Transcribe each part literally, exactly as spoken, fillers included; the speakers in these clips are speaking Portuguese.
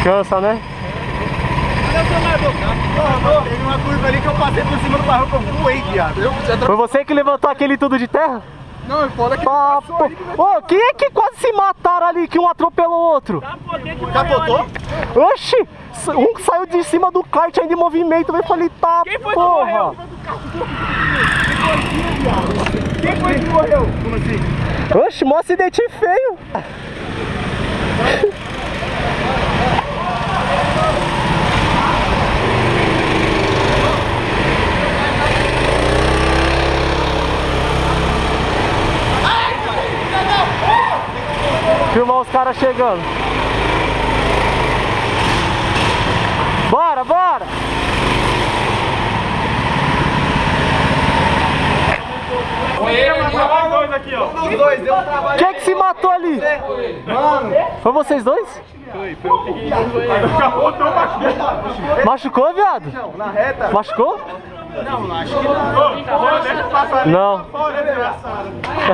Cansa, né? Teve uma curva ali que eu passei por cima do barro que eu voei, viado. Foi você que levantou aquele tudo de terra? Não, eu falo que Ah, pô. Ô, quem é que quase se mataram ali, que um atropelou o outro? capotou? Oxi! Um saiu de cima do kart ainda em movimento, eu falei, tá, Quem foi porra! que morreu? Quem foi que morreu? Como assim? Oxi, mó acidente feio! Filmar os caras chegando. Bora, bora! Foi ele, matou dois aqui, ó. Os dois, deu um trabalho. Quem é que se matou ali? Mano, Foi vocês dois? Capotou, machucou. Machucou, viado? na reta. Machucou? Não, acho que não. Deixa eu passar ali. Não. Fora, desgraçado.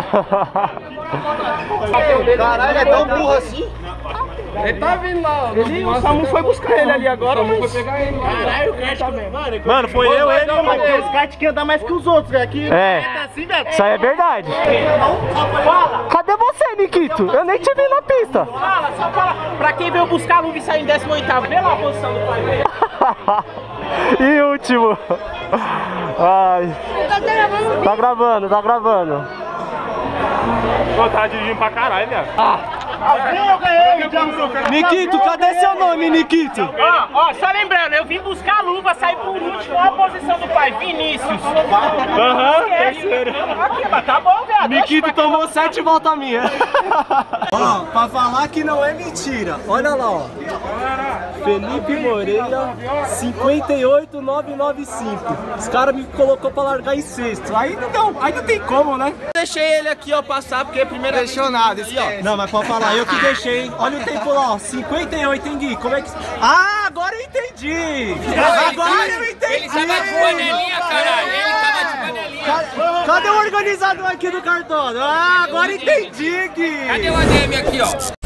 Caralho, é tão burro assim? Ele tá vindo lá. Ele, o Samu foi buscar ele ali agora, mas... foi pegar ele. Caralho, o kart tá vendo. Mano, foi eu, ele e o Matheus. Esse kart que anda mais que os outros, velho. Aqui É. assim, velho. Isso aí é verdade. Fala, Cadê você, Nikito? Eu nem te vi na pista. fala, só fala. Pra quem veio buscar a luva e saiu em décimo oitavo, vê lá a posição do pai dele. E último. Ai. Tá gravando, tá gravando. Pô, tá dirigindo pra caralho, velho. Eu ganhei, Nikito, cadê seu nome, Nikito? Ó, ó, só lembrando, eu vim buscar a luva, saí por último, olha a posição do pai, Vinícius. Aham, Terceiro. Aqui, mas tá bom, velho. Nikito tomou sete voltas minha. Ó, pra falar que não é mentira, olha lá, ó. Felipe Moreira, cinquenta e oito mil novecentos e noventa e cinco. Os caras me colocou pra largar em sexto. Aí não, aí não tem como, né? Deixei ele aqui, ó, passar, porque é a primeira vez. Deixou nada, esquece. Não, mas pode falar, eu que deixei, hein? Olha o tempo lá, ó, cinquenta e oito, hein, Gui? Como é que... Ah, agora eu entendi! Agora eu entendi! Ele tava de panelinha, caralho. Ele tava de panelinha. Ca- Cadê o organizador aqui do cartório? Ah, agora entendi, Gui! Cadê o A D M aqui, ó?